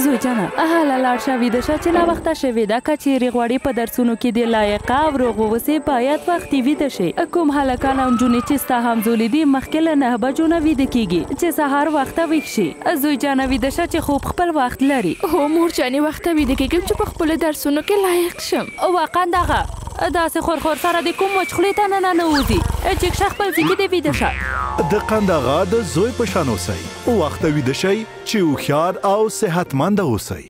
زوی جانه هله لاړ شه ویده شه چې ناوخته شوې ده که چیرې غواړې په درسونو کې د لایقه او روغ اوسې باید وختي ویده شي کوم هلکان او نجونې چې ستا همزولي دي مخکې له 9 بجو نه ویده کېږي چې سهار وخته ویښ شي زوی جانه ویده شه چې خوب خپل وخت لري هو مور جانې وخته ویده کېږم چې په خپلو درسونو کې لایق شم واقعا دغه داسې خورخور سره د کوم وچ خولې ته نه ننوځي چې ښه خپل ځای کې دې ویده شه د قندغه د زوی په شان اوسئ وخته ویده شئ چې هوښیار او صحتمنده اوسئ